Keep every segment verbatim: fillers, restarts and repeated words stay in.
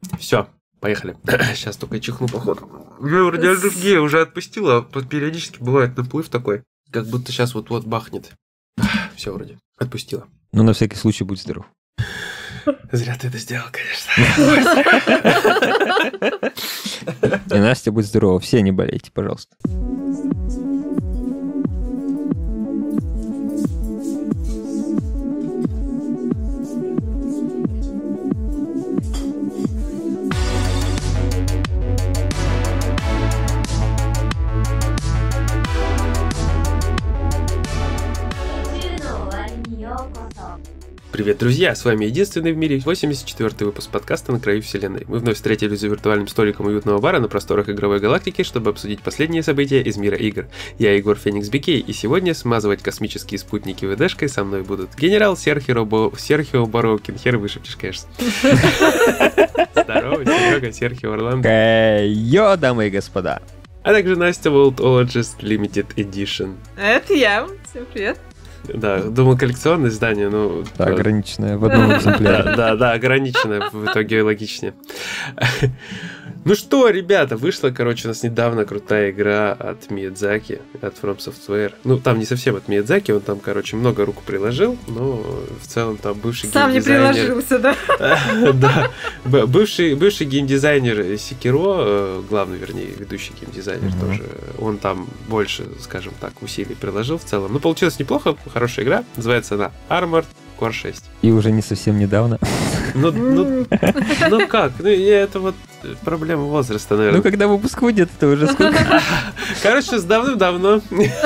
Все, поехали. Сейчас только чихну, походу. Я вроде аллергия уже отпустила, а периодически бывает наплыв такой, как будто сейчас вот-вот бахнет. Все вроде отпустила. Ну, на всякий случай будь здоров. Зря ты это сделал, конечно. И Настя, будь здорова. Все не болейте, пожалуйста. Привет, друзья! С вами единственный в мире восемьдесят четвёртый выпуск подкаста «На краю вселенной». Мы вновь встретились за виртуальным столиком уютного бара на просторах игровой галактики, чтобы обсудить последние события из мира игр. Я Егор Феникс Бикей, и сегодня смазывать космические спутники ВДшкой со мной будут генерал Серхио, Бо... Серхио Боровкин. Хер вышибчешь, конечно. Здорово, Серега, Серхио Орландо. Йо, дамы и господа. А также Настя Worldologist Limited Edition. Это я. Всем привет. Да, думал, коллекционное издание, но... Да, ограниченное в одном экземпляре. Да, да, да, ограниченное, в итоге логичнее. Ну что, ребята, вышла, короче, у нас недавно крутая игра от Миядзаки, от From Software. Ну, там не совсем от Миядзаки, он там, короче, много рук приложил, но в целом там бывший Сам геймдизайнер... не приложился, да? Да, бывший, бывший геймдизайнер Секиро, главный, вернее, ведущий геймдизайнер mm-hmm. тоже, он там больше, скажем так, усилий приложил в целом. Ну, получилось неплохо, хорошая игра, называется она Armored Core шесть. И уже не совсем недавно. Ну, ну, ну как? Ну, это вот проблема возраста, наверное. Ну, когда выпуск выйдет, это уже сколько? Короче, с давным-давно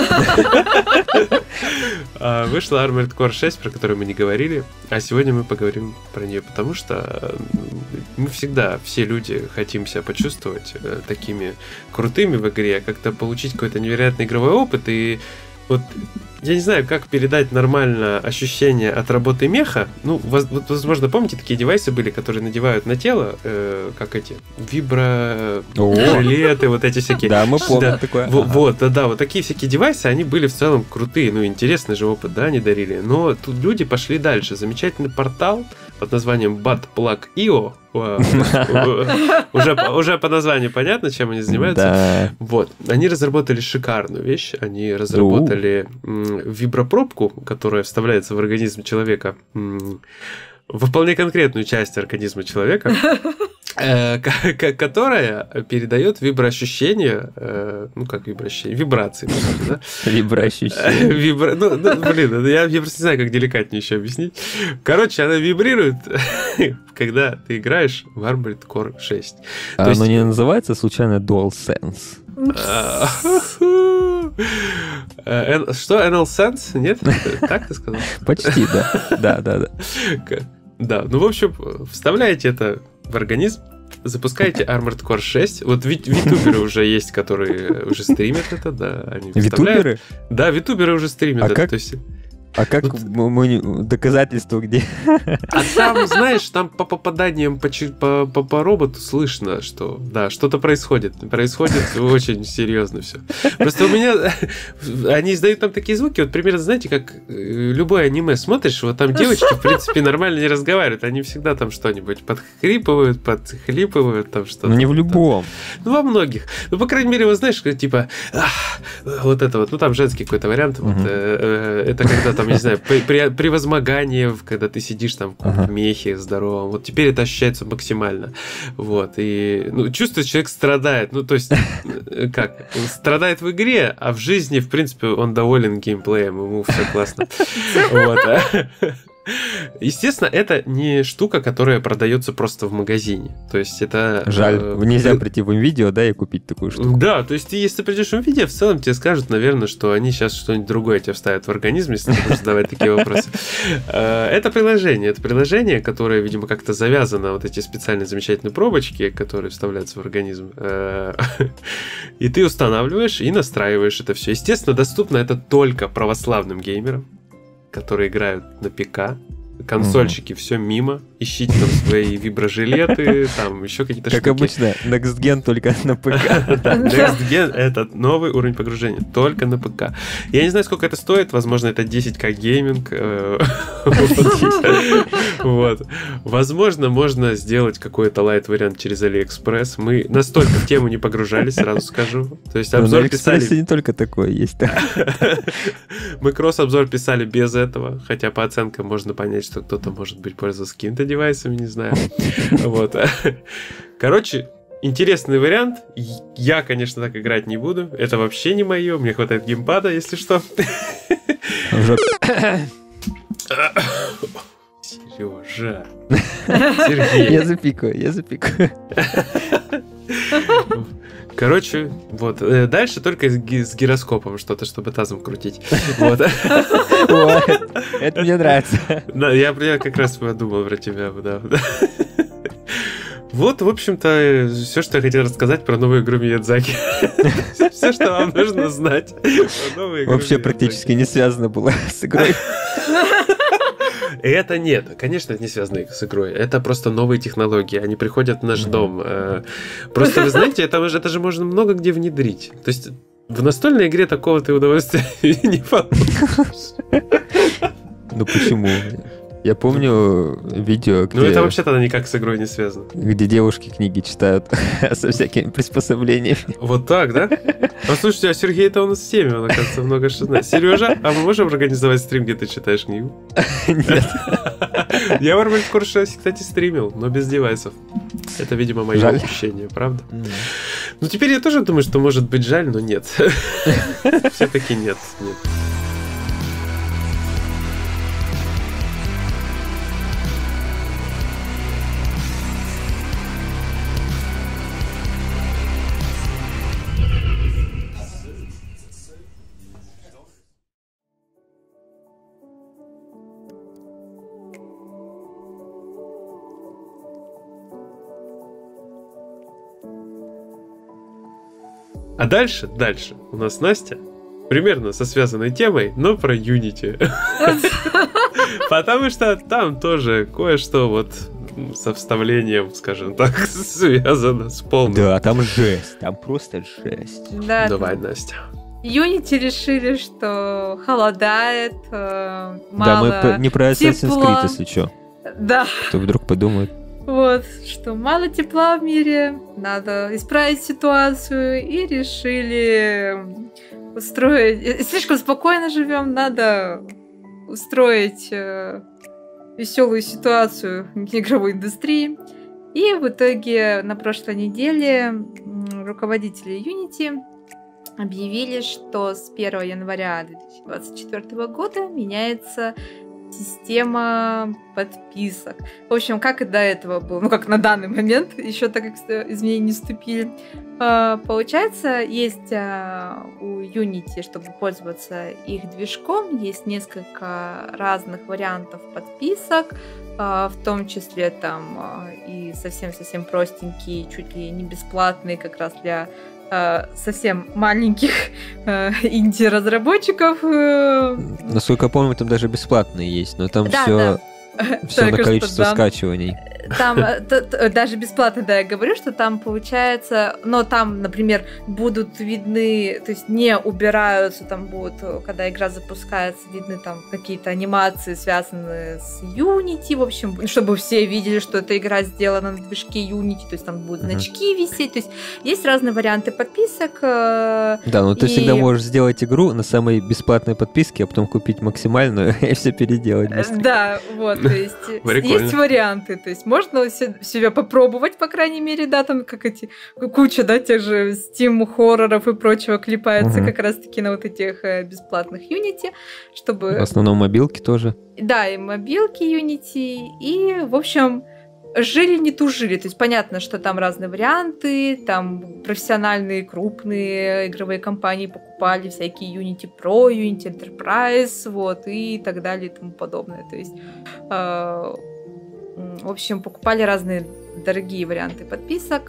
вышла Armored Core шесть, про которую мы не говорили, а сегодня мы поговорим про нее, потому что мы всегда, все люди, хотим себя почувствовать такими крутыми в игре, как-то получить какой-то невероятный игровой опыт, и вот я не знаю, как передать нормально ощущение от работы меха. Ну, воз, вот, возможно, помните, такие девайсы были, которые надевают на тело, э, как эти, вибро-жилеты, вот эти всякие. Да, мы помним такое. Вот, да, да, вот такие всякие девайсы, они были в целом крутые, ну, интересный же опыт, да, они дарили. Но тут люди пошли дальше. Замечательный портал под названием Buttplug точка ай о. Уже, уже по названию понятно, чем они занимаются. Да. Вот. Они разработали шикарную вещь. Они разработали м, вибропробку, которая вставляется в организм человека, м, во вполне конкретную часть организма человека, э, к- к- которая передает виброощущения, э, ну как виброощущения, вибрации, по сути, да? Виброощущения. Вибра... Ну, ну, блин, я, я просто не знаю, как деликатнее еще объяснить. Короче, она вибрирует, когда ты играешь в Armored Core шесть. А То есть- оно не называется случайно DualSense? Э, эн- Что, эн эл Sense? Нет? Так ты сказал? Почти, да. Да, да, да. К- Да, ну, в общем, вставляете это в организм, запускаете Armored Core шесть. Вот ви- витуберы уже есть, которые уже стримят это, да. Они вставляют. Витуберы? Да, витуберы уже стримят А это. как? То есть... А как Вот. мы, мы не- доказательства где? А там, знаешь, там по попаданиям по, чи- по, по, по роботу слышно, что да, что-то происходит. Происходит очень серьезно все. Просто у меня они издают там такие звуки, вот примерно, знаете, как э, любое аниме смотришь, вот там девочки, в принципе, нормально не разговаривают, они всегда там что-нибудь подхрипывают, подхлипывают, там что-то. Ну, не в любом. Ну, во многих. Ну, по крайней мере, вы знаешь, как, типа, ах, вот это вот, ну, там женский какой-то вариант. Вот, Мгм. э, э, это когда там, я не знаю, при, при, превозмогание, когда ты сидишь там в каком-то Ага. мехе здоровом. Вот теперь это ощущается максимально. Вот. И, ну, чувствует, человек страдает. Ну, то есть, э, как? Он страдает в игре, а в жизни, в принципе, он доволен геймплеем. Ему все классно. Вот. Естественно, это не штука, которая продается просто в магазине. То есть это... Жаль, э, нельзя э, прийти в видео, да, и купить такую штуку. Да, то есть ты, если ты придешь в видео, в целом тебе скажут, наверное, что они сейчас что-нибудь другое тебе вставят в организм, если ты будешь задавать такие вопросы. Э, Это приложение. Это приложение, которое, видимо, как-то завязано, вот эти специальные замечательные пробочки, которые вставляются в организм. Э, И ты устанавливаешь и настраиваешь это все. Естественно, доступно это только православным геймерам, которые играют на ПК. консольщики, все мимо. Ищите там свои виброжилеты, там еще какие-то штуки. Как обычно, Next Gen только на ПК. Next Gen — это новый уровень погружения, только на ПК. Я не знаю, сколько это стоит, возможно, это десять ка гейминг. Вот. Возможно, можно сделать какой-то лайт-вариант через AliExpress. Мы настолько в тему не погружались, сразу скажу. То есть обзор писали... не только такое есть. Мы кросс-обзор писали без этого, хотя по оценкам можно понять, что кто-то, может быть, пользовался какими-то девайсами, не знаю. Вот. Короче, интересный вариант. Я, конечно, так играть не буду. Это вообще не мое. Мне хватает геймпада, если что. Сережа. Сергей. Я запикаю, я запикаю. Короче, вот. Дальше только с гироскопом что-то, чтобы тазом крутить. Вот. Это мне нравится. Я как раз подумал про тебя, да. Вот, в общем-то, все, что я хотел рассказать про новую игру Миядзаки. Все, что вам нужно знать про новую игру. Вообще практически не связано было с игрой. Это нет, конечно, это не связано с игрой. Это просто новые технологии. Они приходят в наш дом. Просто, вы знаете, это, это же можно много где внедрить. То есть в настольной игре такого ты удовольствия не получишь. Ну почему? Я помню видео, где... Ну это вообще тогда никак с игрой не связано. Где девушки книги читают со всякими приспособлениями. Вот так, да? Послушайте, а Сергей-то у нас в теме, он, оказывается, много что знает. Сережа, а мы можем организовать стрим, где ты читаешь книгу? Нет. Я в Armored Core шесть, кстати, стримил, но без девайсов. Это, видимо, мое Жаль. упущение, правда? Ну теперь я тоже думаю, что может быть жаль, но нет. Все-таки нет, нет. А дальше, дальше у нас Настя, примерно со связанной темой, но про Unity. Потому что там тоже кое-что вот со вставлением, скажем так, связано с полным. Да, там жесть, там просто жесть. Да, Давай, Настя. Unity решили, что холодает, э, мало Да, мы не про Assassin's тепла. Creed, если что. Да. То вдруг подумают. Вот, что мало тепла в мире, надо исправить ситуацию, и решили устроить... Слишком спокойно живем, надо устроить э, веселую ситуацию в игровой индустрии. И в итоге на прошлой неделе руководители Unity объявили, что с первого января две тысячи двадцать четвёртого года меняется система подписок. В общем, как и до этого было, ну как на данный момент, еще так как изменения не вступили. Получается, есть у Unity, чтобы пользоваться их движком, есть несколько разных вариантов подписок, в том числе там и совсем-совсем простенькие, чуть ли не бесплатные, как раз для совсем маленьких э, инди-разработчиков. Насколько я помню, там даже бесплатные есть, но там да, все, да. все на количество да. скачиваний. Там т- т- даже бесплатно, да, я говорю, что там получается, но там, например, будут видны, то есть не убираются, там будут, когда игра запускается, видны там какие-то анимации, связанные с Unity, в общем, чтобы все видели, что эта игра сделана на движке Unity, то есть там будут Uh-huh. значки висеть, то есть есть разные варианты подписок. Да, ну ты и... всегда можешь сделать игру на самой бесплатной подписке, а потом купить максимальную и все переделать быстро. Да, вот, то есть есть варианты, то есть можно себя попробовать, по крайней мере, да, там как эти, куча, да, тех же Steam хорроров и прочего клепается uh-huh. как раз-таки на вот этих бесплатных Unity, чтобы... В основном мобилки тоже. Да, и мобилки Unity, и, в общем, жили не тужили, то есть понятно, что там разные варианты, там профессиональные крупные игровые компании покупали всякие Unity Pro, Unity Enterprise, вот, и так далее и тому подобное, то есть... Э- В общем, покупали разные дорогие варианты подписок,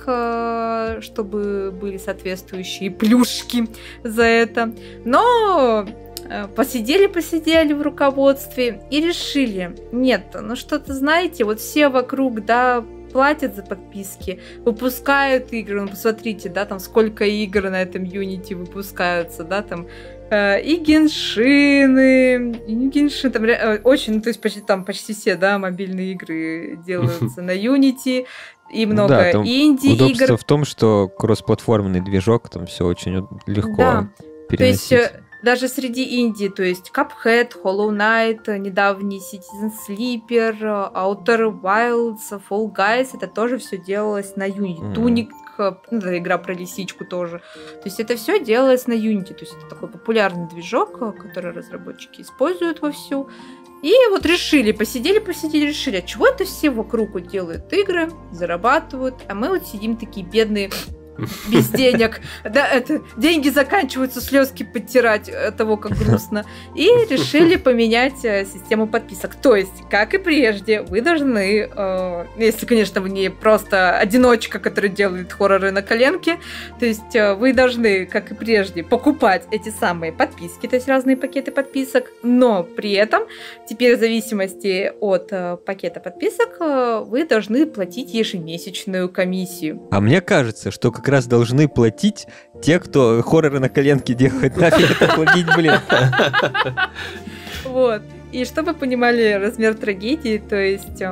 чтобы были соответствующие плюшки за это. Но посидели-посидели в руководстве и решили, нет, ну что-то, знаете, вот все вокруг, да, платят за подписки, выпускают игры, ну посмотрите, да, там сколько игр на этом Unity выпускаются, да, там э, и Геншины, и не Геншин, там э, очень, ну то есть почти, там почти все, да, мобильные игры делаются на Unity, и много да, инди-игр. Удобство в том, что кроссплатформенный движок, там все очень легко да. переносить. То есть даже среди инди, то есть Cuphead, Hollow Knight, недавний Citizen Sleeper, Outer Wilds, Fall Guys, это тоже все делалось на Unity. Mm. Tunic, ну, это игра про лисичку тоже. То есть это все делалось на Unity. То есть это такой популярный движок, который разработчики используют вовсю. И вот решили, посидели, посидели, решили, а чего это все вокруг вот делают игры, зарабатывают, а мы вот сидим такие бедные, без денег. Да, это деньги заканчиваются, слезки подтирать от того, как грустно. И решили поменять э, систему подписок. То есть, как и прежде, вы должны, э, если, конечно, вы не просто одиночка, который делает хорроры на коленке, то есть э, вы должны, как и прежде, покупать эти самые подписки, то есть разные пакеты подписок, но при этом теперь в зависимости от э, пакета подписок э, вы должны платить ежемесячную комиссию. А мне кажется, что как раз должны платить те, кто хорроры на коленке делает. Нафиг это платить, блин. Вот. И чтобы вы понимали размер трагедии, то есть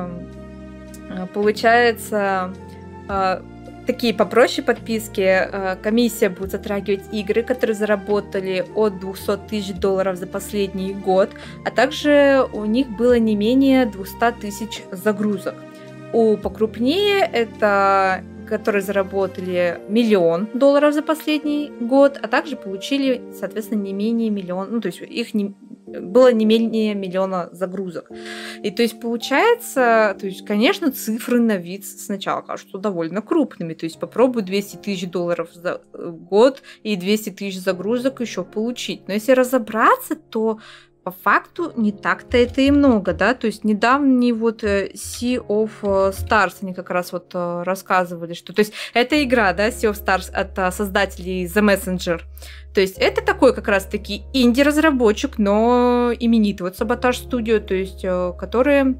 получается такие попроще подписки, комиссия будет затрагивать игры, которые заработали от двести тысяч долларов за последний год, а также у них было не менее двести тысяч загрузок. У покрупнее это которые заработали миллион долларов за последний год, а также получили, соответственно, не менее миллиона, ну, то есть их не, было не менее миллиона загрузок. И то есть получается, то есть, конечно, цифры на вид сначала кажутся довольно крупными, то есть попробуй двести тысяч долларов за год и двести тысяч загрузок еще получить. Но если разобраться, то по факту не так-то это и много, да, то есть недавний вот Sea of Stars, они как раз вот рассказывали, что, то есть это игра, да, Sea of Stars от создателей The Messenger, то есть это такой как раз-таки инди-разработчик, но именитый, вот Sabotage Studio, то есть которые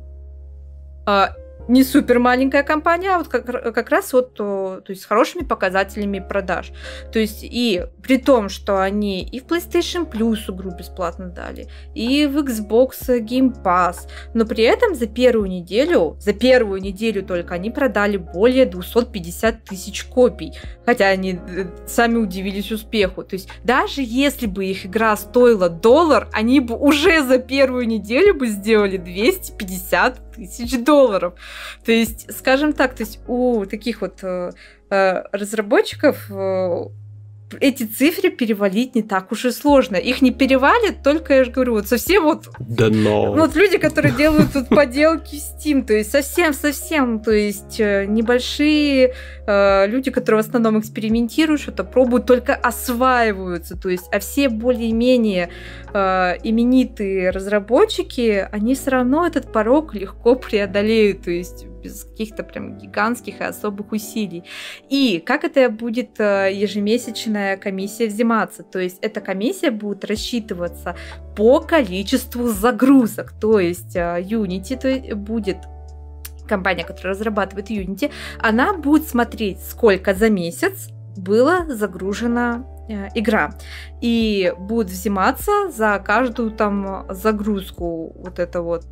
не супер маленькая компания, а вот как, как раз вот, то есть с хорошими показателями продаж. То есть и при том, что они и в PlayStation Plus игру бесплатно дали, и в Xbox Game Pass, но при этом за первую неделю, за первую неделю только они продали более двести пятьдесят тысяч копий, хотя они сами удивились успеху. То есть даже если бы их игра стоила доллар, они бы уже за первую неделю бы сделали двести пятьдесят тысяч долларов. То есть, скажем так, то есть у таких вот э, разработчиков э, эти цифры перевалить не так уж и сложно. Их не перевалит, только, я же говорю, вот совсем вот... Да но... Вот люди, которые делают тут поделки в Steam, то есть совсем-совсем, то есть небольшие э, люди, которые в основном экспериментируют, что-то пробуют, только осваиваются, то есть, а все более-менее э, именитые разработчики, они все равно этот порог легко преодолеют, то есть без каких-то прям гигантских и особых усилий. И как это будет ежемесячная комиссия взиматься? То есть эта комиссия будет рассчитываться по количеству загрузок. То есть Unity то есть, будет компания, которая разрабатывает Unity, она будет смотреть, сколько за месяц было загружена игра. И будет взиматься за каждую там загрузку вот это вот...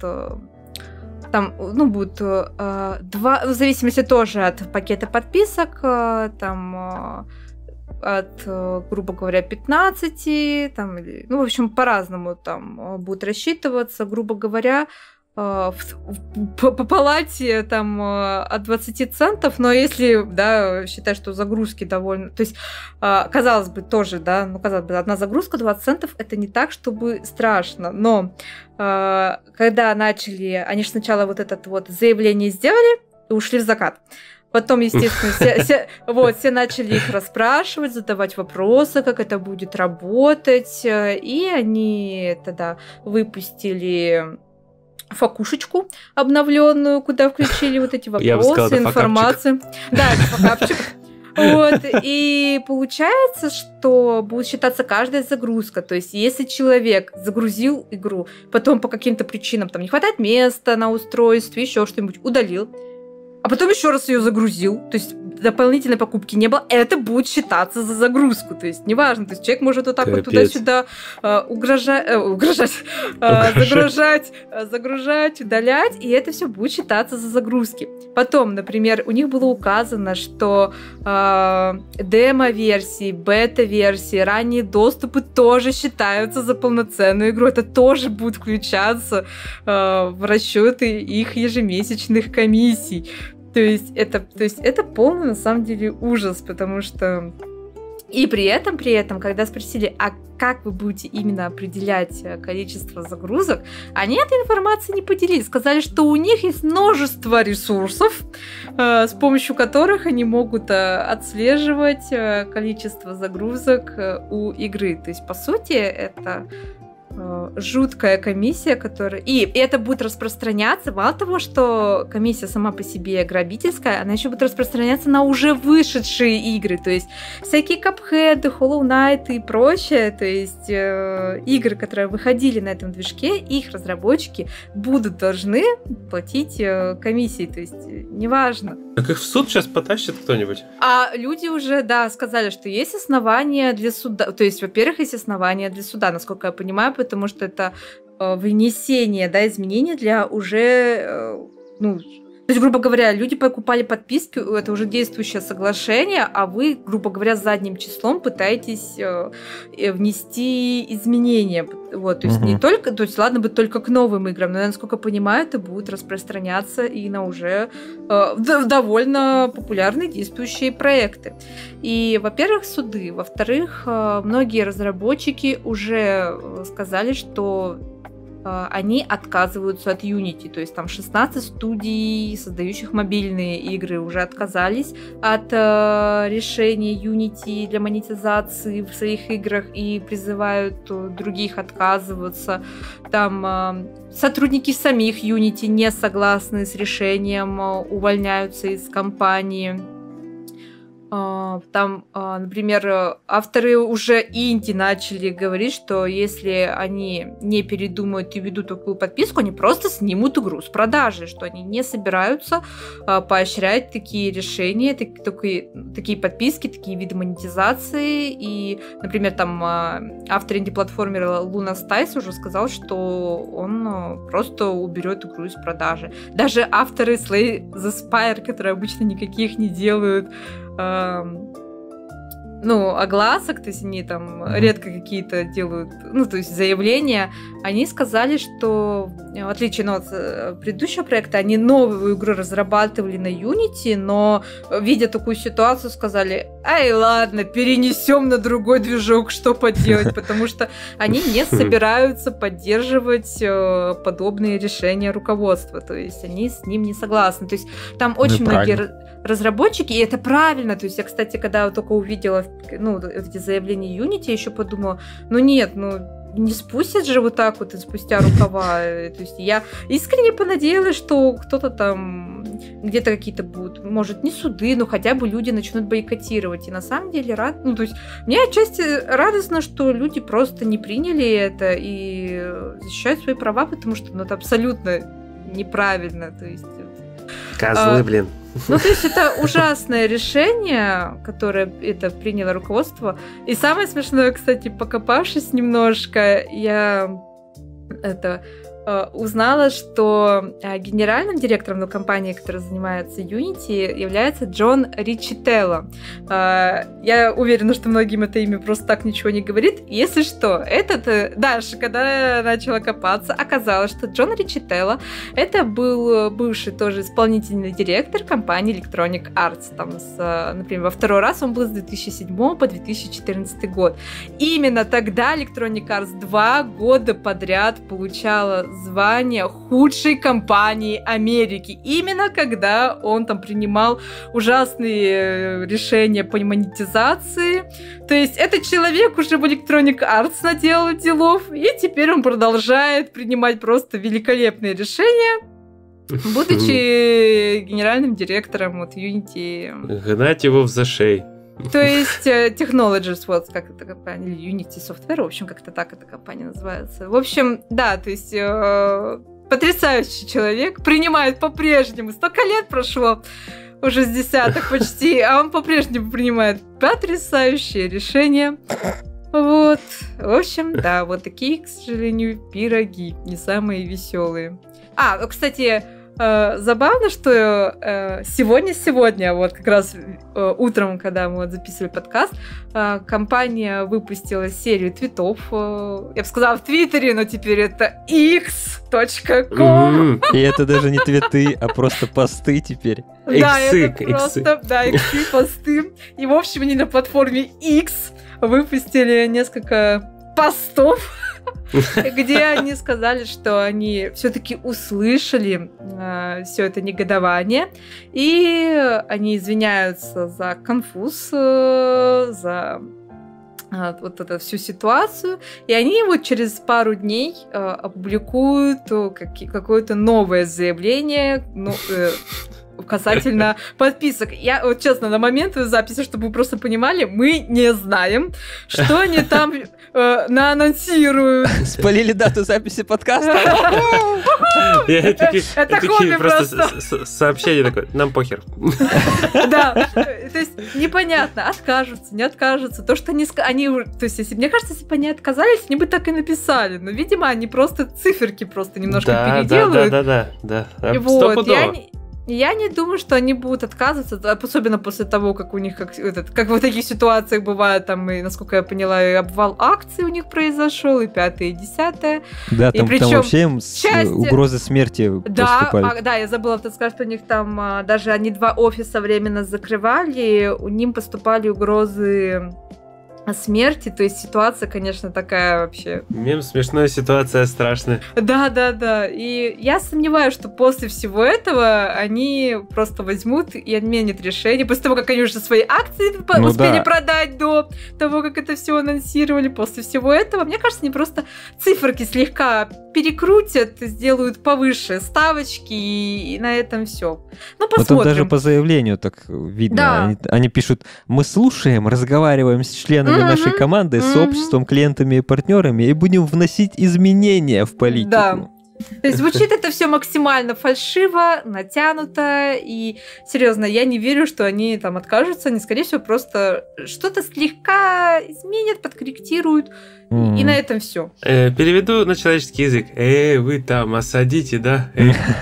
Там, ну, будут э, два, в зависимости тоже от пакета подписок, э, там, э, от, э, грубо говоря, пятнадцати, там, или, ну, в общем, по-разному там э, будут рассчитываться, грубо говоря, э, в, в, по, по палате там э, от двадцати центов, но если, да, считать, что загрузки довольно, то есть, э, казалось бы, тоже, да, ну, казалось бы, одна загрузка двадцать центов, это не так, чтобы страшно, но когда начали, они же сначала вот это вот заявление сделали и ушли в закат. Потом, естественно, все, все, вот, все начали их расспрашивать, задавать вопросы, как это будет работать. И они тогда выпустили факушечку обновленную, куда включили вот эти вопросы, информацию. Да, это факапчик. Вот, и получается, что будет считаться каждая загрузка. То есть, если человек загрузил игру, потом по каким-то причинам там не хватает места на устройстве, еще что-нибудь удалил, а потом еще раз ее загрузил, то есть дополнительной покупки не было, это будет считаться за загрузку. То есть неважно, то есть человек может вот так Капец. вот туда-сюда э, угрожать, э, угрожать, э, загружать, э, загружать, удалять, и это все будет считаться за загрузки. Потом, например, у них было указано, что э, демо-версии, бета-версии, ранние доступы тоже считаются за полноценную игру. Это тоже будет включаться э, в расчеты их ежемесячных комиссий. То есть это, то есть это полный, на самом деле, ужас, потому что... И при этом, при этом, когда спросили, а как вы будете именно определять количество загрузок, они этой информацией не поделились. Сказали, что у них есть множество ресурсов, э, с помощью которых они могут э, отслеживать э, количество загрузок э, у игры. То есть, по сути, это... жуткая комиссия, которая... И это будет распространяться, мало того, что комиссия сама по себе грабительская, она еще будет распространяться на уже вышедшие игры, то есть всякие Cuphead, Hollow Knight и прочее, то есть э, игры, которые выходили на этом движке, их разработчики будут должны платить э, комиссии, то есть э, неважно. Так их в суд сейчас потащит кто-нибудь? А люди уже, да, сказали, что есть основания для суда, то есть, во-первых, есть основания для суда, насколько я понимаю, потому что это э, внесение, да, изменений для уже, э, ну, то есть, грубо говоря, люди покупали подписки, это уже действующее соглашение, а вы, грубо говоря, задним числом пытаетесь э, внести изменения. Вот, то есть, uh-huh. не только, то есть, ладно бы только к новым играм, но, насколько я понимаю, это будет распространяться и на уже э, довольно популярные действующие проекты. И, во-первых, суды, во-вторых, э, многие разработчики уже сказали, что они отказываются от Unity, то есть там шестнадцать студий, создающих мобильные игры, уже отказались от э, решения Unity для монетизации в своих играх и призывают других отказываться. Там э, сотрудники самих Unity не согласны с решением, э, увольняются из компании. Там, например, авторы уже инди начали говорить, что если они не передумают и ведут такую подписку, они просто снимут игру с продажи, что они не собираются поощрять такие решения, такие, такие подписки, такие виды монетизации. И, например, там автор инди-платформера Luna Stice уже сказал, что он просто уберет игру из продажи. Даже авторы Slay the Spire, которые обычно никаких не делают, ну, огласок, то есть они там mm-hmm. редко какие-то делают, ну, то есть заявления, они сказали, что в отличие ну, от предыдущего проекта, они новую игру разрабатывали на Unity, но, видя такую ситуацию, сказали, ай, ладно, перенесем на другой движок, что поделать, потому что они не собираются поддерживать подобные решения руководства, то есть они с ним не согласны. То есть там очень ну, многие правильно. разработчики, и это правильно, то есть я, кстати, когда только увидела ну, эти заявления Unity, я еще подумала, ну нет, ну не спустят же вот так вот спустя рукава. То есть я искренне понадеялась, что кто-то там где-то какие-то будут, может, не суды, но хотя бы люди начнут бойкотировать. И на самом деле рад... ну, то есть мне отчасти радостно, что люди просто не приняли это и защищают свои права, потому что ну, это абсолютно неправильно. То есть... Козлы, а... блин. Ну, то есть это ужасное решение, которое это приняло руководство. И самое смешное, кстати, покопавшись немножко, я это узнала, что генеральным директором компании, которая занимается Unity, является Джон Ричителло. Я уверена, что многим это имя просто так ничего не говорит. Если что, этот... Дальше, когда я начала копаться, оказалось, что Джон Ричителло это был бывший тоже исполнительный директор компании Electronic Arts. Там с, например, во второй раз он был с две тысячи седьмого по две тысячи четырнадцатый год. Именно тогда Electronic Arts два года подряд получала звание худшей компании Америки. Именно когда он там принимал ужасные решения по монетизации. То есть этот человек уже в Electronic Arts наделал делов, и теперь он продолжает принимать просто великолепные решения. будучи генеральным директором вот Unity. Гнать его в зашей. То есть Technologies, вот как эта компания, или Unity Software, в общем, как-то так эта компания называется. В общем, да, то есть э, потрясающий человек, принимает по-прежнему, столько лет прошло, уже с десяток почти, а он по-прежнему принимает потрясающие решения. Вот, в общем, да, вот такие, к сожалению, пироги, не самые веселые. А, кстати, э, забавно, что сегодня-сегодня, вот как раз э, утром, когда мы вот записывали подкаст, э, компания выпустила серию твитов, э, я бы сказала в Твиттере, но теперь это икс точка ком. И это даже не твиты, а просто посты теперь. Да, это просто, да, иксы, посты. И, в общем, они на платформе X выпустили несколько постов, где они сказали, что они все-таки услышали э, все это негодование, и они извиняются за конфуз, э, за э, вот эту всю ситуацию, и они вот через пару дней э, опубликуют э, как- какое-то новое заявление, ну, э, касательно подписок. Я, вот честно, на момент записи, чтобы вы просто понимали, мы не знаем, что они там э, наанонсируют. Спалили дату записи подкаста. Это хобби просто. Сообщение такое, нам похер. Да, то есть непонятно, откажутся, не откажутся. То, что они, они, то есть, если, мне кажется, если бы они отказались, они бы так и написали. Но, видимо, они просто циферки просто немножко переделывают. Да, да, да, да. Вот, я не... Я не думаю, что они будут отказываться, особенно после того, как у них, как, этот, как в таких ситуациях бывает, там, и, насколько я поняла, и обвал акций у них произошел, и пятое, и десятое. Да, там, и там вообще им части... угрозы смерти да, поступали. А, да, я забыла сказать, что у них там а, даже они два офиса временно закрывали, у них поступали угрозы смерти, то есть ситуация, конечно, такая вообще... Мем смешная, ситуация страшная. Да, да, да. И я сомневаюсь, что после всего этого они просто возьмут и отменят решение. После того, как они уже свои акции ну успели да. продать до того, как это все анонсировали. После всего этого, мне кажется, они просто циферки слегка перекрутят, сделают повыше ставочки, и, и на этом все. Ну, посмотрим. Вот даже по заявлению так видно. Да. Они, они пишут, мы слушаем, разговариваем с членами mm-hmm. нашей команды, mm-hmm. с обществом, клиентами и партнерами, и будем вносить изменения в политику. Да. То есть звучит это все максимально фальшиво, натянуто, и серьезно, я не верю, что они там откажутся, они, скорее всего, просто что-то слегка изменят, подкорректируют, mm. и, и на этом все. Э, переведу на человеческий язык. Эй, вы там осадите, да?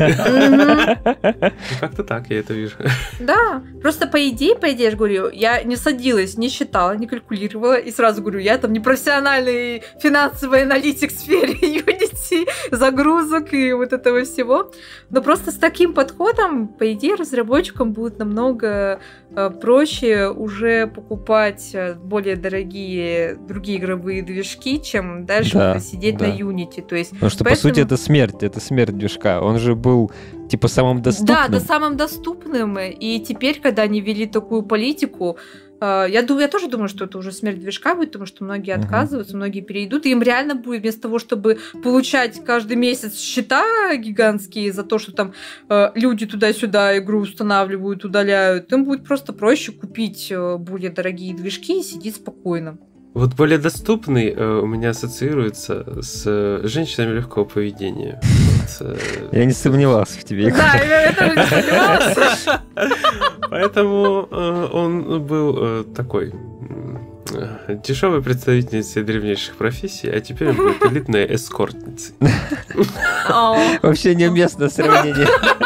Как-то так я это вижу. Да, просто по идее, по идее, я же говорю, я не садилась, не считала, не калькулировала, и сразу говорю, я там не профессиональный финансовый аналитик в сфере Unity, загруз и вот этого всего. Но просто с таким подходом, по идее, разработчикам будет намного э, проще уже покупать более дорогие другие игровые движки, чем дальше да, сидеть да. на Unity. То есть, потому что, поэтому... по сути, это смерть, это смерть движка. Он же был типа самым доступным. Да, да, самым доступным. И теперь, когда они ввели такую политику, Я, думаю, я тоже думаю, что это уже смерть движка будет, потому что многие uh-huh. отказываются, многие перейдут, и им реально будет вместо того, чтобы получать каждый месяц счета гигантские за то, что там э, люди туда-сюда игру устанавливают, удаляют, им будет просто проще купить э, более дорогие движки и сидеть спокойно. Вот более доступный э, у меня ассоциируется с э, женщинами легкого поведения. Вот, э... Я не сомневался в тебе. Да, я тоже не сомневался. Поэтому э, он был э, такой э, дешевой представительницей древнейших профессий, а теперь он будет элитной эскортницей. Вообще неуместное сравнение.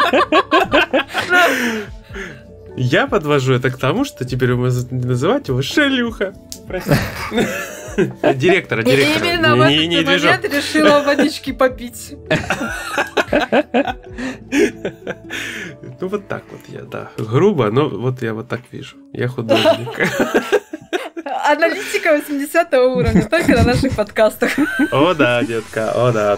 Я подвожу это к тому, что теперь мы будем называть его шлюха. Прости. Директора, директора. Именно в этот момент решила водички попить. Ну вот так вот я, да. Грубо, но вот я вот так вижу. Я художник. Аналитика восьмидесятого уровня, только на наших подкастах. О да, детка, о да.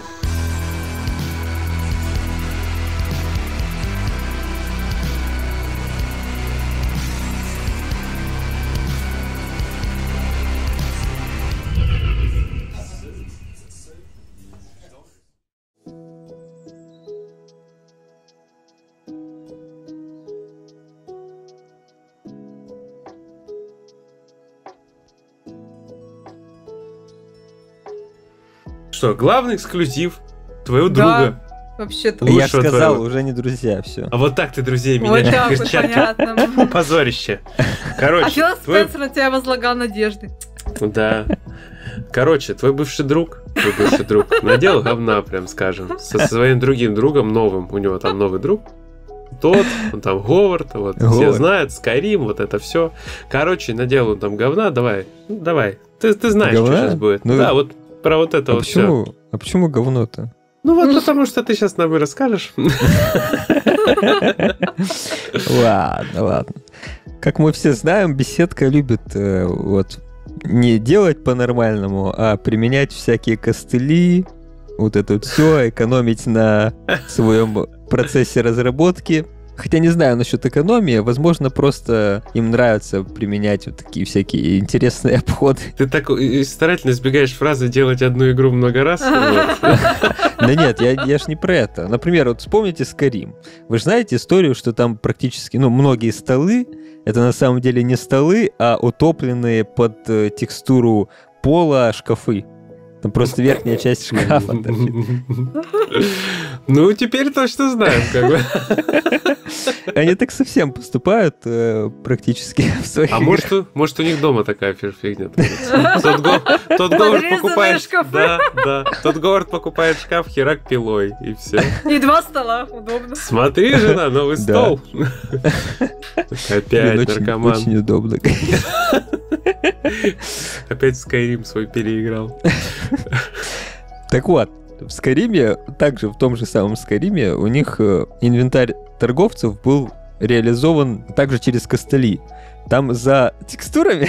Что, главный эксклюзив твоего Да. друга. Вообще-то. Лучше Я сказал, твоего. уже не друзья, все. А вот так ты друзей Вот меняешь. так вот, перчатки. понятно. Фу, позорище. А Короче, Фил твой... Спенсер на тебя возлагал надежды. Да. Короче, твой бывший друг, твой бывший друг, надел говна, прям скажем, со своим другим другом новым. У него там новый друг. Тот, он там Говард, вот все Говард. знают, Скайрим, вот это все. Короче, надел он там говна, давай, ну, давай. Ты, ты знаешь, Говна? что сейчас будет. Ну, да, вот про вот это А вот все. почему, а почему говно-то? Ну вот потому что ты сейчас нам и расскажешь. Ладно, ладно. Как мы все знаем, беседка любит э, вот не делать по-нормальному, а применять всякие костыли, вот это вот все, экономить на своем процессе разработки. Хотя не знаю насчет экономии, возможно, просто им нравится применять вот такие всякие интересные обходы. Ты так и- и старательно избегаешь фразы «делать одну игру много раз». вот. Да нет, я, я ж не про это. Например, вот вспомните Skyrim. Вы же знаете историю, что там практически, ну, многие столы, это на самом деле не столы, а утопленные под э, текстуру пола шкафы. Там просто верхняя часть шкафа торчит. Ну, теперь точно знаем, как бы. Они так совсем поступают э, практически в своих А играх. может, у- может, у них дома такая фи- фигня творится. Тот Го- Тот Говард Подрезанные покупает... шкафы. Да, да. Тот Говард покупает шкаф, херак пилой, и все. И два стола, удобно. Смотри, жена, новый Да. стол. Блин, Опять очень, наркоман. очень удобно. Опять Skyrim свой переиграл. Так вот, в Скайриме, также в том же самом Скайриме, у них э, инвентарь торговцев был реализован также через костыли. Там за текстурами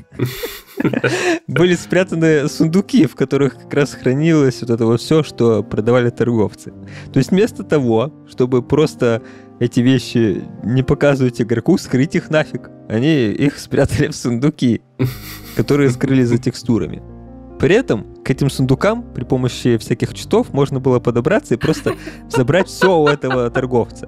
были спрятаны сундуки, в которых как раз хранилось вот это вот все, что продавали торговцы. То есть вместо того, чтобы просто эти вещи не показывать игроку, скрыть их нафиг, они их спрятали в сундуки, которые скрыли за текстурами. При этом к этим сундукам при помощи всяких читов можно было подобраться и просто забрать все у этого торговца.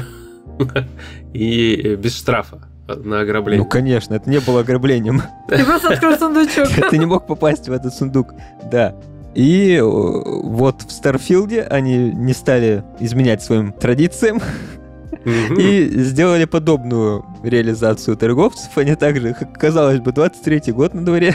И э, без штрафа на Ну, ограбление. конечно, это не было ограблением. Ты просто открыл сундучок. Ты не мог попасть в этот сундук. Да. И э, вот в Старфилде они не стали изменять своим традициям Мгм. и сделали подобную реализацию торговцев. Они также, как казалось бы, двадцать третий год на дворе.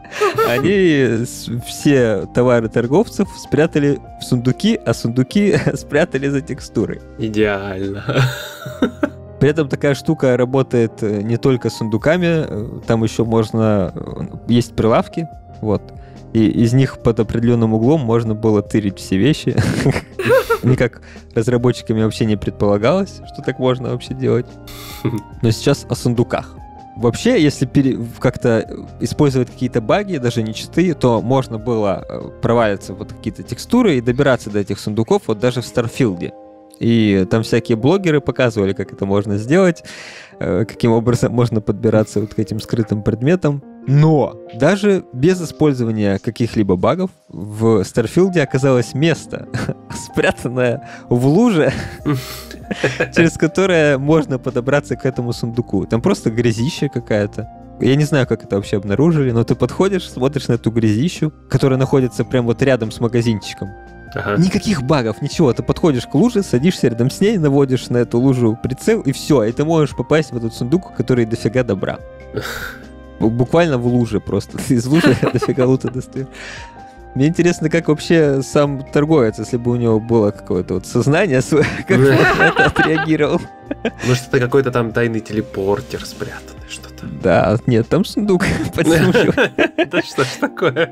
Они с- все товары торговцев спрятали в сундуки, а сундуки спрятали за текстурой. Идеально. При этом такая штука работает э, не только с сундуками, э, там еще можно... э, Есть прилавки, вот, и из них под определенным углом можно было тырить все вещи. Никак разработчиками вообще не предполагалось, что так можно вообще делать. Но сейчас о сундуках. Вообще, если пере- как-то использовать какие-то баги, даже не читы, то можно было э, провалиться в вот какие-то текстуры и добираться до этих сундуков вот даже в Старфилде. И там всякие блогеры показывали, как это можно сделать, э, каким образом можно подбираться вот к этим скрытым предметам. Но даже без использования каких-либо багов в Старфилде оказалось место, спрятанное в луже, через которое можно подобраться к этому сундуку. Там просто грязища какая-то. Я не знаю, как это вообще обнаружили, но ты подходишь, смотришь на эту грязищу, которая находится прям вот рядом с магазинчиком. Ага. Никаких багов, ничего. Ты подходишь к луже, садишься рядом с ней, наводишь на эту лужу прицел, и все. И ты можешь попасть в этот сундук, который дофига добра. Бу- Буквально в луже просто. Ты из лужи дофига лута достаешь. Мне интересно, как вообще сам торговец, если бы у него было какое-то вот сознание свое, как бы он на это отреагировал. Может, это какой-то там тайный телепортер спрятанный, что-то. Да, нет, там сундук подслушивает. Да что ж такое?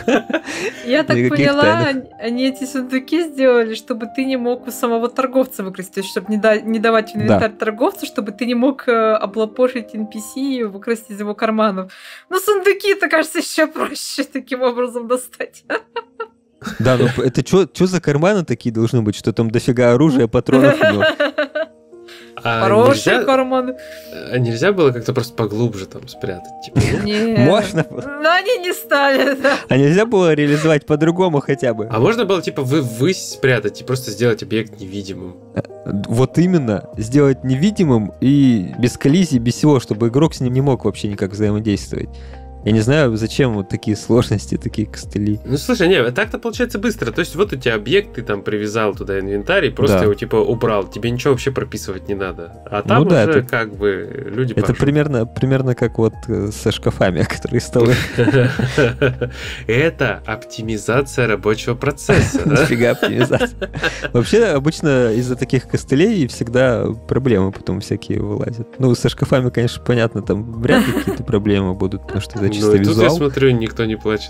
Я так Никаких поняла, тайных. они- они эти сундуки сделали, чтобы ты не мог у самого торговца выкрасть, то есть чтобы не, да- не давать в инвентарь торговцу, чтобы ты не мог э, облапошить эн пи си и выкрасть из его карманов. Но сундуки-то, кажется, еще проще таким образом достать. Да, ну это что за карманы такие должны быть, что там дофига оружия, патронов у него? А Хорошие нельзя, карманы. а нельзя было как-то просто поглубже там спрятать? Типа, ну? Не. Можно было. Но они не стали, да. А нельзя было реализовать по-другому хотя бы? А можно было типа вы ввысь спрятать и просто сделать объект невидимым? Вот именно, сделать невидимым и без коллизии, без всего, чтобы игрок с ним не мог вообще никак взаимодействовать. Я не знаю, зачем вот такие сложности, такие костыли. Ну, слушай, не, так-то получается быстро. То есть вот у тебя объект, ты там привязал туда инвентарь и просто Да. его типа убрал. Тебе ничего вообще прописывать не надо. А там Ну да, уже это- как бы люди Это поржут. примерно, примерно как вот э, со шкафами, которые столы. Это оптимизация рабочего процесса. да? Нифига оптимизация. Вообще, обычно из-за таких костылей всегда проблемы потом всякие вылазят. Ну, со шкафами, конечно, понятно, там вряд ли какие-то проблемы будут, потому что это чисто Ну и тут я визуал. смотрю, никто не плачет.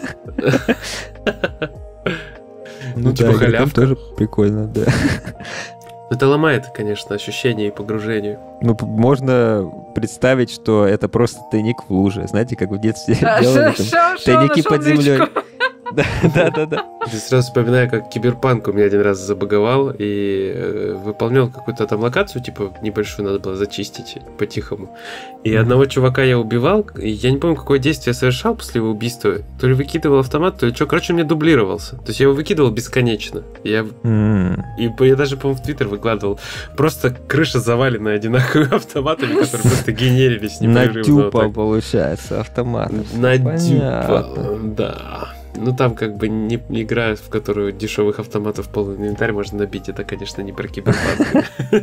Ну, типа да, игрокам халявка. тоже прикольно, да. Это ломает, конечно, ощущение и погружение. Ну, п- можно представить, что это просто тайник в луже. Знаете, как в детстве А, делали шо- там шо- шо тайники нашел под землей. нычку? Да, да, да, да. Я сразу вспоминаю, как Киберпанк у меня один раз забаговал и э, выполнял какую-то там локацию, типа небольшую надо было зачистить по-тихому. И Мгм. одного чувака я убивал, и я не помню, какое действие я совершал после его убийства. То ли выкидывал автомат, то ли что. Короче, он мне дублировался. То есть я его выкидывал бесконечно. Я, М. и по- я даже, по-моему, в Твиттер выкладывал. Просто крыша завалена одинаковыми автоматами, которые просто генерились непрерывно. вот Надюпал, так. получается, автомат. Надюпал, Понятно. да. Ну там как бы не не игра, в которую дешевых автоматов полный инвентарь можно набить, это, конечно, не про Киберпанк.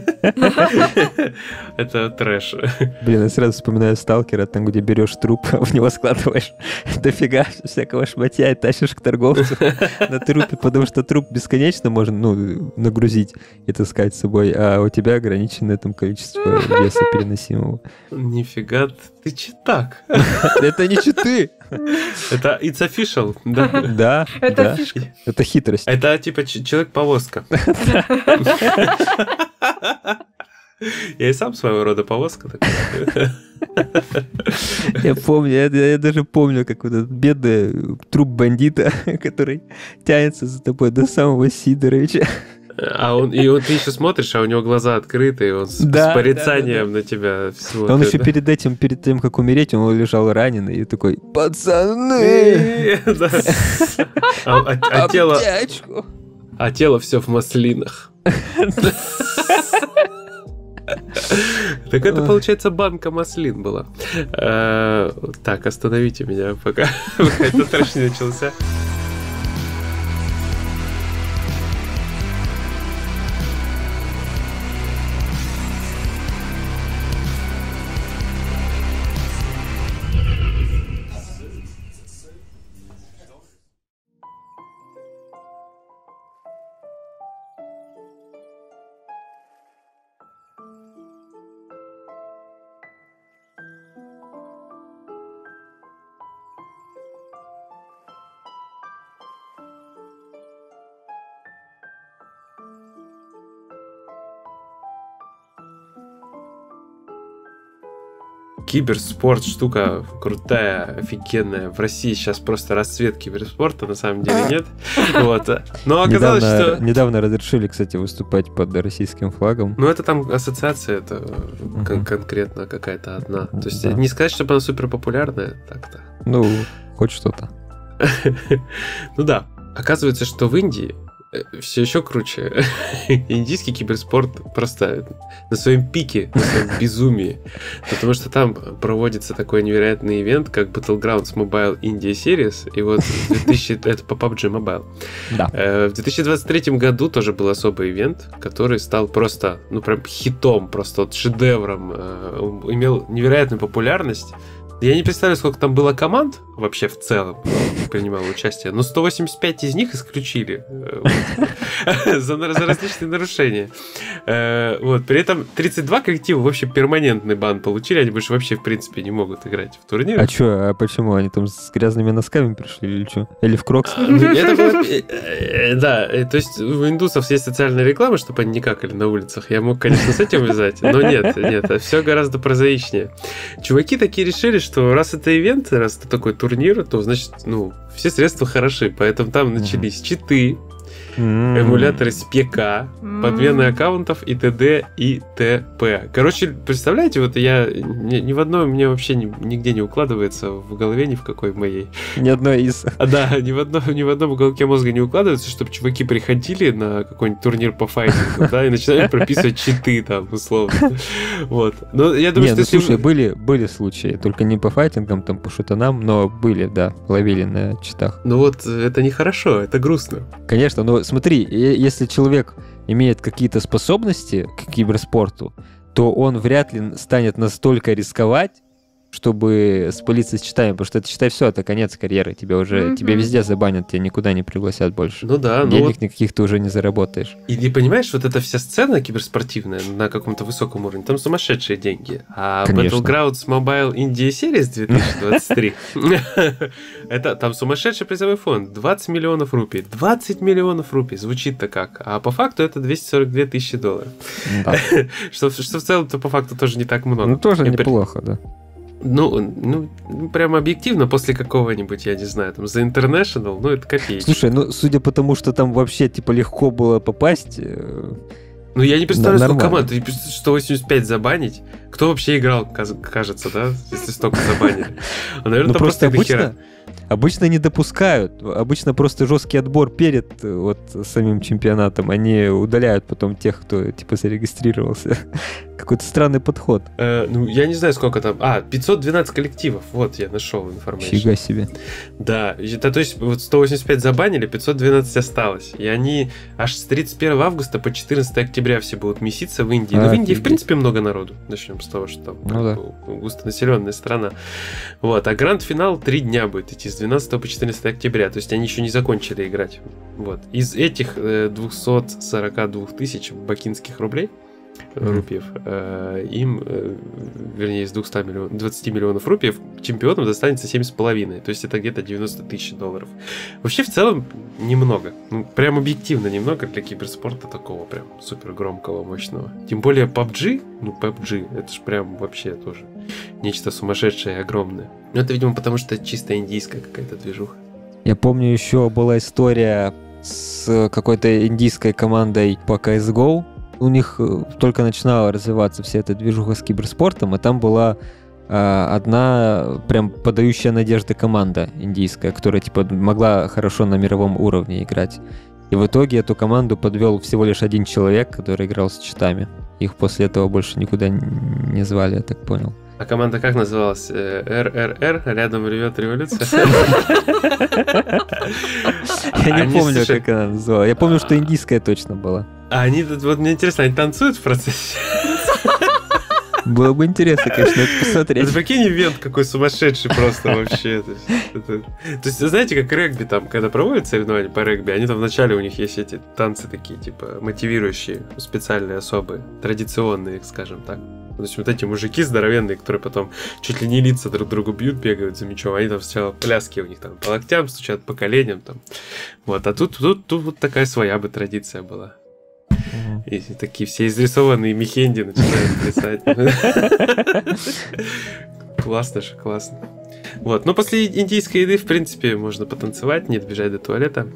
Это трэш. Блин, я сразу вспоминаю сталкера, там, где берешь труп, в него складываешь дофига всякого шматья и тащишь к торговцу на трупе, потому что труп бесконечно можно, ну, нагрузить и таскать с собой, а у тебя ограниченное там количество веса переносимого. Нифига, ты че так? Это не читы! Это it's official, да? Да, Это да. фишка. Это хитрость. Это типа ч- человек-повозка. Я и сам своего рода повозка. такая. Я помню, я, я даже помню, как вот этот бедный труп бандита, который тянется за тобой до самого Сидоровича. А он, и вот ты еще смотришь, а у него глаза открыты, и он с, Да, с порицанием да, на тебя смотрит. Он еще да. перед этим, перед тем, как умереть, он лежал раненый и такой: пацаны! Да. А, а- а тело, аптечку!» а тело все в маслинах. Так это, получается, банка маслин была. Э, Так, остановите меня, пока этот трэш не начался. Киберспорт штука крутая, офигенная. В России сейчас просто расцвет киберспорта, на самом деле нет. Вот. Но оказалось, Недавно, что... недавно разрешили, кстати, выступать под российским флагом. Ну, это там ассоциация, это кон- Мгм. конкретно какая-то одна. То есть Да. не сказать, чтобы она супер популярная, так-то. Ну, хоть что-то. Ну да. Оказывается, что в Индии все еще круче. Индийский киберспорт просто на своем пике, на своем безумии. Потому что там проводится такой невероятный ивент, как Battlegrounds Mobile India Series. И вот в двухтысячном это по пабг Mobile. Да. Э, В две тысячи двадцать третьем году тоже был особый ивент, который стал просто, ну прям хитом, просто вот шедевром. э, он имел невероятную популярность. Я не представляю, сколько там было команд вообще в целом принимало участие, но сто восемьдесят пять из них исключили э, за на- за различные нарушения. Э, Вот, при этом тридцать два коллектива вообще перманентный бан получили, они больше вообще в принципе не могут играть в турниры. А чё, а почему? Они там с грязными носками пришли или что? Или в кроксах? А, ну, это было- э, э, Да, э, то есть у индусов есть социальная реклама, чтобы они не какали на улицах. Я мог, конечно, с этим вязать, но нет, нет, все гораздо прозаичнее. Чуваки такие решили, что раз это ивент, раз это такой турнир, то значит, ну, все средства хороши, поэтому там начались читы, Mm. Эмуляторы с пи кей, mm. подмены аккаунтов и т.д. и т.п. Короче, представляете, вот я ни, ни в одной мне вообще ни, нигде не укладывается в голове, ни в какой моей. Ни одной из. А, да, ни в, одно, ни в одном уголке мозга не укладывается, чтобы чуваки приходили на какой-нибудь турнир по файтингу, да, и начинали прописывать читы там, условно. Вот. Но я думаю, не, что... ну, слушай, были, были случаи, только не по файтингам, там, по шутанам, но были, да, ловили на читах. Ну вот, это нехорошо, это грустно. Конечно, но смотри, если человек имеет какие-то способности к киберспорту, то он вряд ли станет настолько рисковать, чтобы спалиться с читами, потому что это, считай, все, это конец карьеры, тебя уже, mm-hmm. тебя везде забанят, тебя никуда не пригласят больше. Ну да, денег ну вот... никаких ты уже не заработаешь. И ты понимаешь, вот эта вся сцена киберспортивная на каком-то высоком уровне, там сумасшедшие деньги. А Конечно. Battlegrounds Mobile India Series две тысячи двадцать три, это там сумасшедший призовой фонд, двадцать миллионов рупий. двадцать миллионов рупий, звучит-то как. А по факту это двести сорок две тысячи долларов. Что в целом-то по факту тоже не так много. Ну тоже неплохо, да. Ну, ну, прям объективно, после какого-нибудь, я не знаю, там, The International, ну, это копейки. Слушай, ну, судя по тому, что там вообще, типа, легко было попасть... Ну, я не представляю, да, сколько команд. сто восемьдесят пять забанить. Кто вообще играл, кажется, да, если столько забанили? А, наверное, ну, просто обычно... Обычно не допускают. Обычно просто жесткий отбор перед вот самим чемпионатом. Они удаляют потом тех, кто типа зарегистрировался. Какой-то странный подход. Э, ну, я не знаю, сколько там. А, пятьсот двенадцать коллективов. Вот, я нашел информацию. Фига себе. Да. Это, то есть, вот сто восемьдесят пять забанили, пятьсот двенадцать осталось. И они аж с тридцать первого августа по четырнадцатого октября все будут меситься в Индии. А, ну, в Индии, офигеть. В принципе, много народу. Начнем с того, что там ну, да. густонаселенная страна. Вот. А гранд-финал три дня будет идти с двенадцатого по четырнадцатое октября, то есть они еще не закончили играть. Вот. Из этих э, двести сорок два тысяч бакинских рублей, mm. рупиев, э, им, э, вернее, из двухсот миллионов, двадцати миллионов рупиев чемпионам достанется семь с половиной, то есть это где-то девяносто тысяч долларов. Вообще, в целом, немного. Ну, прям объективно немного для киберспорта такого прям супер громкого, мощного. Тем более пабг, ну, пабг, это ж прям вообще тоже нечто сумасшедшее и огромное. Ну, это, видимо, потому что это чисто индийская какая-то движуха. Я помню, еще была история с какой-то индийской командой по си эс го. У них только начинала развиваться вся эта движуха с киберспортом, и там была э, одна прям подающая надежды команда индийская, которая типа могла хорошо на мировом уровне играть. И в итоге эту команду подвел всего лишь один человек, который играл с читами. Их после этого больше никуда не звали, я так понял. А команда как называлась? эр эр эр? Рядом ревет революция? Я не помню, как она называлась. Я помню, что индийская точно была. А они, вот мне интересно, они танцуют в процессе? Было бы интересно, конечно, это посмотреть. Это прикинь, ивент какой сумасшедший просто вообще. То есть, это... То есть, знаете, как регби там, когда проводят соревнования по регби, они там вначале у них есть эти танцы такие, типа, мотивирующие, специальные, особые, традиционные, скажем так. То есть вот эти мужики здоровенные, которые потом чуть ли не лица друг другу бьют, бегают за мячом, они там сначала пляски у них там по локтям стучат, по коленям там. Вот, а тут, тут, тут вот такая своя бы традиция была. И такие все изрисованные мехенди начинают плясать. Классно же, классно. Вот, но после индийской еды, в принципе, можно потанцевать, не добежать до туалета.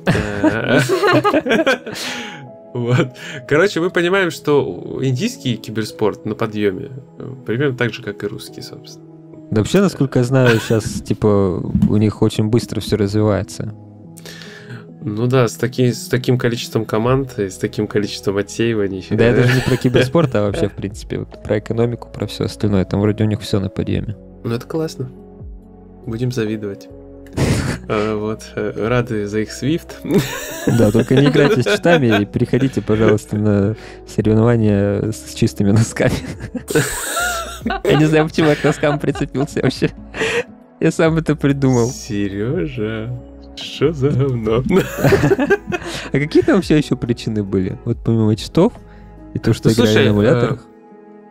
Вот. Короче, мы понимаем, что индийский киберспорт на подъеме примерно так же, как и русский, собственно. Да вообще, насколько я знаю, сейчас, типа, у них очень быстро все развивается. Ну да, с, таки, с таким количеством команд и с таким количеством отсеиваний. Да, я даже не про киберспорт, а вообще, в принципе, вот про экономику, про все остальное. Там вроде у них все на подъеме. Ну это классно. Будем завидовать. А, вот, рады за их Свифт. Да, только не играйте с читами и приходите, пожалуйста, на соревнования с чистыми носками. Я не знаю, почему я к носкам прицепился вообще. Я сам это придумал. Сережа, что за говно? А какие там вообще еще причины были? Вот помимо читов и то, что ну, играли слушай, на эмуляторах?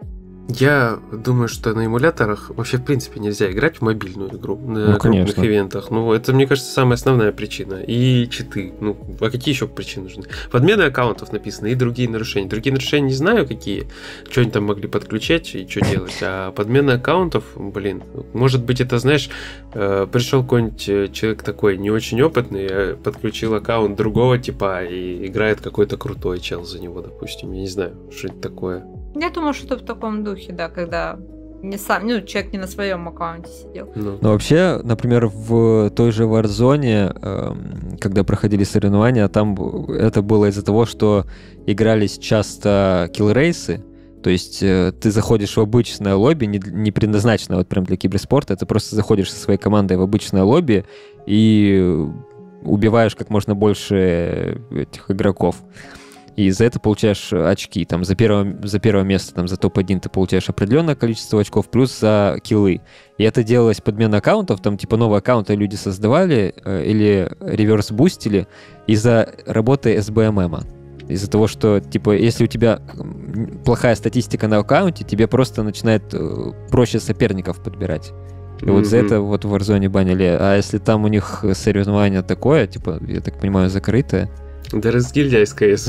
Я думаю, что на эмуляторах вообще, в принципе, нельзя играть в мобильную игру на ну, крупных ивентах. Ну, это, мне кажется, самая основная причина. И читы. Ну, а какие еще причины нужны? Подмены аккаунтов написано и другие нарушения. Другие нарушения не знаю, какие. Что они там могли подключать и что делать. А подмена аккаунтов, блин, может быть, это, знаешь, пришел какой-нибудь человек такой не очень опытный, подключил аккаунт другого типа и играет какой-то крутой чел за него, допустим. Я не знаю, что это такое. Я думаю, что в таком духе, да, когда не сам, ну, человек не на своем аккаунте сидел. Ну, ну вообще, например, в той же Warzone, э, когда проходили соревнования, там это было из-за того, что игрались часто киллрейсы, то есть э, ты заходишь в обычное лобби, не, не предназначенное вот прям для киберспорта, ты просто заходишь со своей командой в обычное лобби и убиваешь как можно больше этих игроков. И за это получаешь очки. Там за первое, за первое место, там, за топ один ты получаешь определенное количество очков, плюс за киллы. И это делалось подмена аккаунтов, там типа новые аккаунты люди создавали э, или реверс-бустили из-за работы эс бэ эм эм. Из-за того, что, типа, если у тебя плохая статистика на аккаунте, тебе просто начинает э, проще соперников подбирать. И mm-hmm. вот за это вот в Warzone банили. А если там у них соревнование такое, типа, я так понимаю, закрытое, да разгильдяйская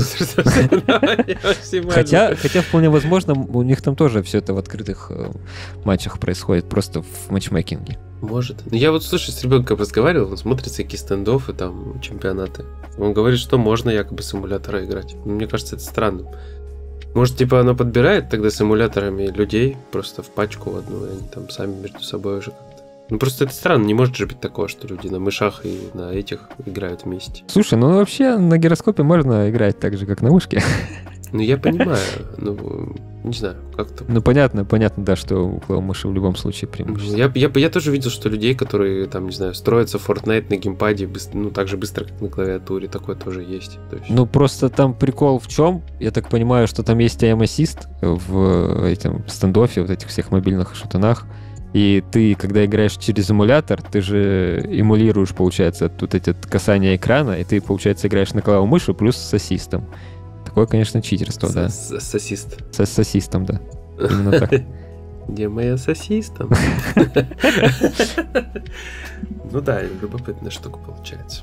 хотя, хотя вполне возможно, у них там тоже все это в открытых э, матчах происходит, просто в матчмейкинге. Может. Ну, я вот, слушай, с ребенком разговаривал, он смотрит всякие стендоффы, там, чемпионаты. Он говорит, что можно якобы с эмулятора играть. Мне кажется, это странно. Может, типа, оно подбирает тогда с эмуляторами людей просто в пачку одну, и они там сами между собой уже как-то. Ну, просто это странно, не может же быть такого, что люди на мышах и на этих играют вместе. Слушай, ну вообще на гироскопе можно играть так же, как на мышке. Ну, я понимаю, ну, не знаю, как-то... Ну, понятно, понятно, да, что у клавомыши в любом случае преимущество. Я, я, я тоже видел, что людей, которые, там, не знаю, строятся в Fortnite на геймпаде, быстро, ну, так же быстро, как на клавиатуре, такое тоже есть. есть. Ну, просто там прикол в чем? Я так понимаю, что там есть aim assist в этом стендоффе, вот этих всех мобильных шутанах. И ты, когда играешь через эмулятор, ты же эмулируешь, получается, тут эти касания экрана, и ты, получается, играешь на клавомышу плюс с ассистом. Такое, конечно, читерство, да. С ассист. С ассистом, да. Именно так. Где моя с ассистом? Ну да, любопытная штука получается.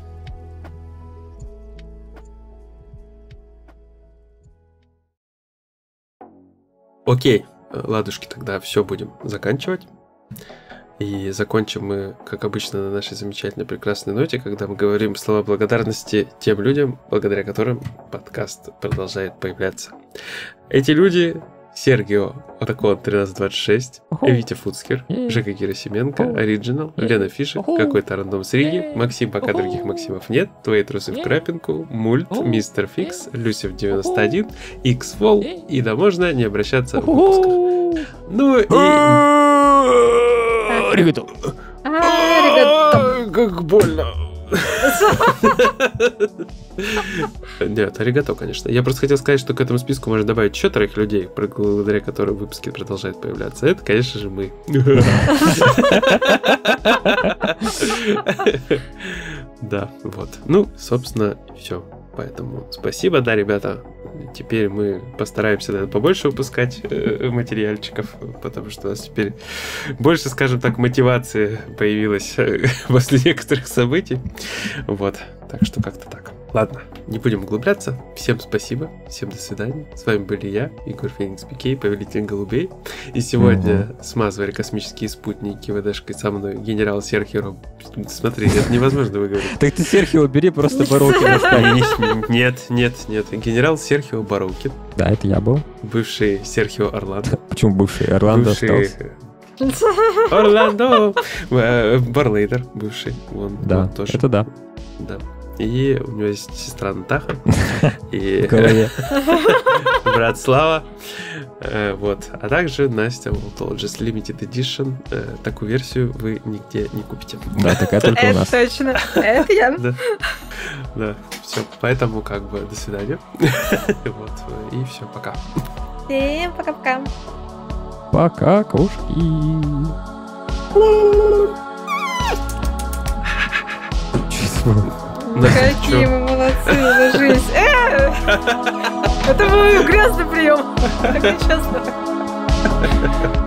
Окей, ладушки, тогда все будем заканчивать. И закончим мы, как обычно, на нашей замечательной, прекрасной ноте, когда мы говорим слова благодарности тем людям, благодаря которым подкаст продолжает появляться. Эти люди — Сергио Атакон тринадцать двадцать шесть, Витя Фуцкер, Жека Герасименко, Оригинал, Лена Фишек, какой-то рандом с Риги, Максим, пока других Максимов нет, Твои трусы в крапинку, Мульт, Мистер Фикс, Люсев девяносто один, Икс-Фол, и да можно не обращаться в выпусках. Ну и... Аригато. Аригато. Как больно. Нет, аригато, конечно. Я просто хотел сказать, что к этому списку можно добавить еще троих людей, благодаря которым выпуски продолжают появляться. Это, конечно же, мы. Да, вот. Ну, собственно, все. Поэтому спасибо, да, ребята. Теперь мы постараемся, наверное, побольше выпускать э, материальчиков, потому что у нас теперь больше, скажем так, мотивации появилась э, после некоторых событий. Вот, так что как-то так. Ладно, не будем углубляться. Всем спасибо, всем до свидания. С вами были я, Егор Феникс Пикей, повелитель голубей. И сегодня mm-hmm. смазывали космические спутники ВДшкой со мной генерал Серхио. Смотри, это невозможно выговорить. Так ты Серхио бери, просто Барокин оставь. Нет, нет, нет. Генерал Серхио Барокин. Да, это я был. Bывший Серхио Орландо. Почему бывший? Орландо остался. Орландо! Барлейдер бывший. Да, это да. Да. И у него есть сестра Натаха. И брат Слава. Вот. А также Настя Voltologist Limited Edition. Такую версию вы нигде не купите. Да, такая только у нас. Это точно. Это я. Да. Да. Все. Поэтому как бы до свидания. Вот. И все. Пока. Всем пока-пока. Пока, кошки. Да какие мы молодцы, ложись. Это был грязный прием. Так нечестно. Пока.